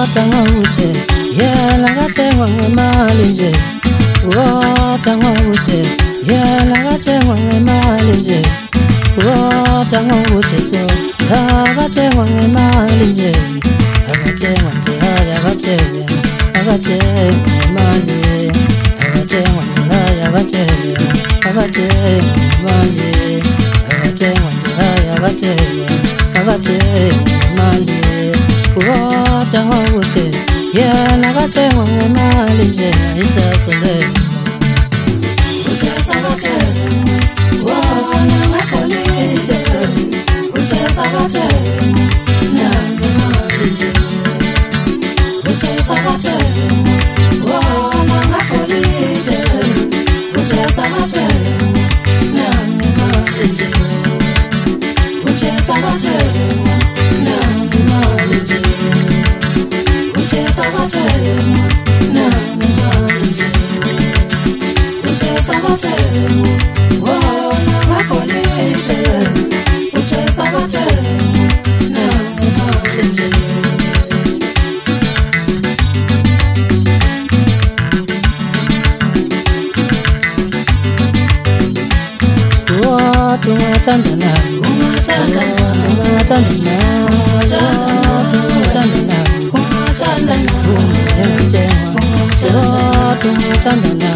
tanga uches, yeah, lagate wange malinje. Tanga uches, yeah, lagate wange malinje. Tanga uches, lagate wange malinje. Agate wange, agate mali. Agate wange, agate mali. Agate wange, agate mali. Tanga uches, yeah, lagate wange malinje. Isa sole. Uches agate, na makolite. Uches agate, na malinje. Uches agate, na makolite. Uches agate, na malinje. Uches agate, na malinje. Uches agate, na malinje. Uches agate, na makolite. Uches agate, na malinje. Tumatandana, tumatandana, tumatandana, tumatandana,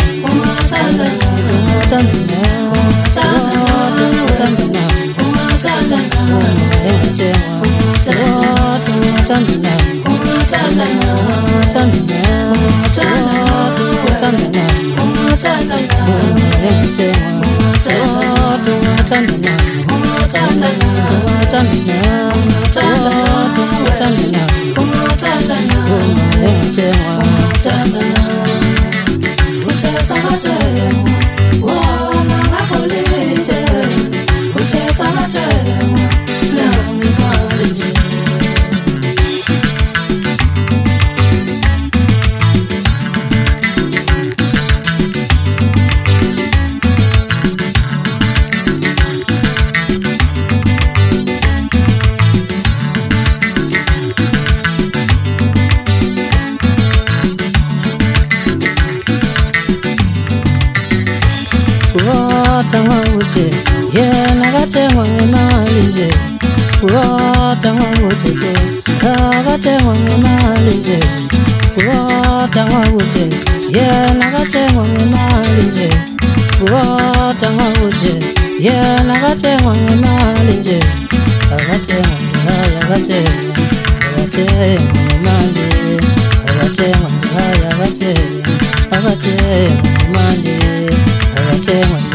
Tanga uches, yeah, lagate wange malinje. Tanga uches, lagate wange malinje. Tanga uches, yeah, lagate wange malinje. Tanga uches, yeah, lagate wange malinje. Agate wange, agate mali. Agate wange, agate mali. Agate wange,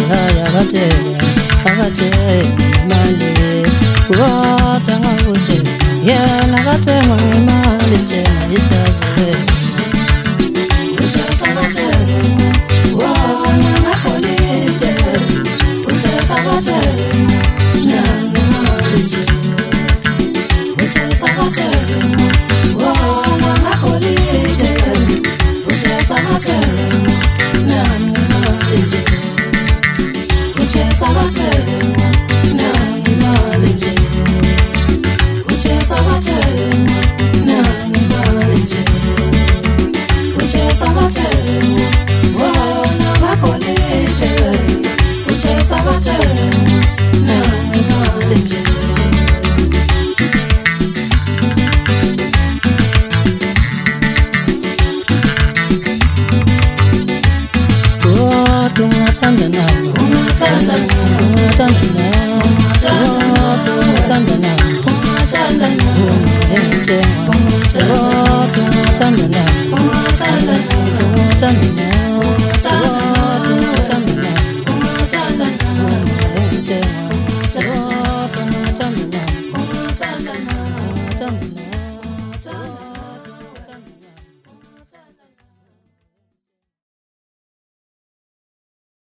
agate mali. Tanga uches, yeah, lagate wange malinje. Isa sole. Uches agate, na makolite. Uches agate, na malinje. Uches agate, na makolite. Uches agate, na malinje. Uches agate, na malinje. Uches agate, na malinje. Uches agate, na makolite. Uches agate, na malinje. Tumatandana, tumatandana.